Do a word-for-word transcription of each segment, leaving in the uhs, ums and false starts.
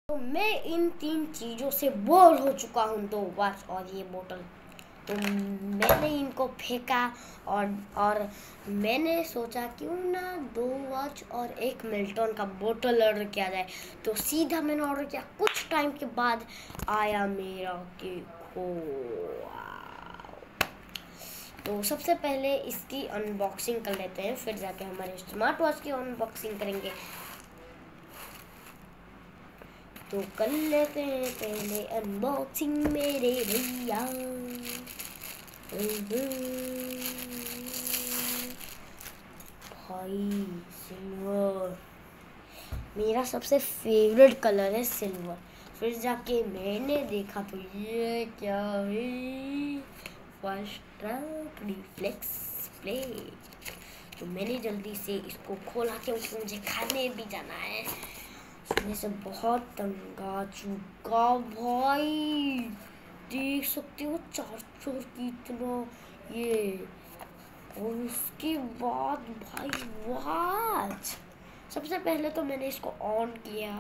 तो मैं इन तीन चीज़ों से बोर हो चुका हूँ, दो वॉच और ये बोतल। तो मैंने इनको फेंका और और मैंने सोचा क्यों ना दो वॉच और एक मिल्टन का बोतल ऑर्डर किया जाए। तो सीधा मैंने ऑर्डर किया, कुछ टाइम के बाद आया मेरा केक। तो सबसे पहले इसकी अनबॉक्सिंग कर लेते हैं, फिर जाके हमारे स्मार्ट वॉच की अनबॉक्सिंग करेंगे। तो कर लेते हैं पहले अनबॉक्सिंग मेरे भैया। भाई सिल्वर मेरा सबसे फेवरेट कलर है, सिल्वर। फिर जाके मैंने देखा तो ये क्या है, फर्स्ट रिफ्लेक्स प्लेट। तो मैंने जल्दी से इसको खोला क्योंकि मुझे खाने भी जाना है। इसमें से बहुत तंग आ चुका भाई, देख सकते हो चार चोर की इतना ये। और उसके बाद भाई वॉच, सबसे पहले तो मैंने इसको ऑन किया।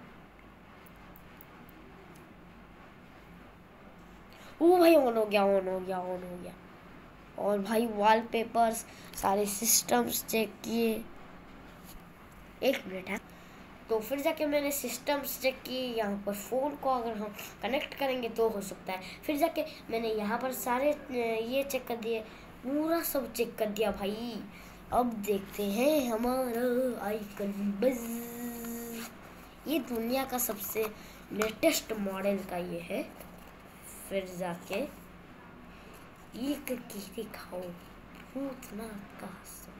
ओ भाई ऑन हो गया, ऑन हो गया, ऑन हो गया। और भाई वॉलपेपर्स सारे सिस्टम्स चेक किए। एक मिनट है। तो फिर जाके मैंने सिस्टम्स चेक किए, यहाँ पर फ़ोन को अगर हम कनेक्ट करेंगे तो हो सकता है। फिर जाके मैंने यहाँ पर सारे ये चेक कर दिए, पूरा सब चेक कर दिया भाई। अब देखते हैं हमारा आइकन बज। ये दुनिया का सबसे लेटेस्ट मॉडल का ये है। फिर जाके ये करके दिखाओ, भूतनाथ का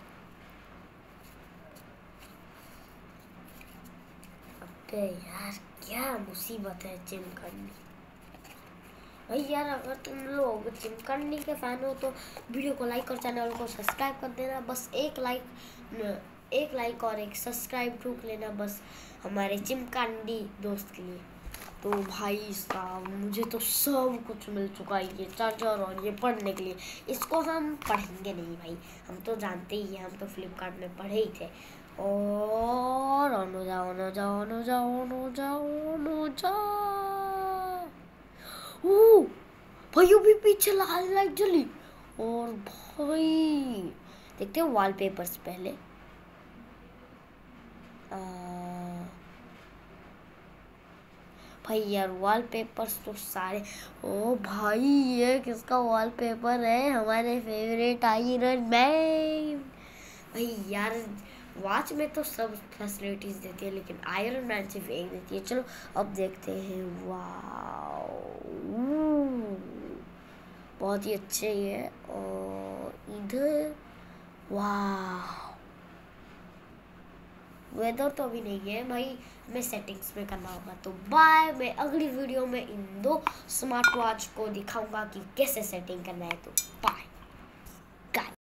यार क्या मुसीबत है चिमकंडी। भाई यार अगर तुम लोग चिमकंडी के फैन हो तो वीडियो को लाइक और चैनल को सब्सक्राइब कर देना। बस एक लाइक एक लाइक और एक सब्सक्राइब ठोक लेना बस हमारे चिमकंडी दोस्त के लिए। तो भाई साहब मुझे तो सब कुछ मिल चुका है, ये चार्जर और ये पढ़ने के लिए। इसको हम पढ़ेंगे नहीं भाई, हम तो जानते ही हैं, हम तो फ्लिपकार्ट में पढ़े ही थे। और ऑन हो जाओ, ऑन हो जाओ, ऑन हो जाओ, ऑन हो जाओ, ऑन हो जाओ। ओ भाई अभी पीछे लाल लाइट जली। और भाई देखते हैं वॉलपेपर्स पहले। आ, भाई यार वॉलपेपर्स तो सारे। ओ भाई ये किसका वॉलपेपर है, हमारे फेवरेट आयरन मैन। भाई यार वॉच में तो सब फैसिलिटीज देती है, लेकिन आयरन मैन सिर्फ एक देती है। चलो अब देखते हैं। वाओ बहुत ही अच्छे है। और इधर वाह, वेदर तो अभी नहीं है भाई, हमें सेटिंग्स में करना होगा। तो बाय, मैं अगली वीडियो में इन दो स्मार्ट वॉच को दिखाऊंगा कि कैसे सेटिंग करना है। तो बाय।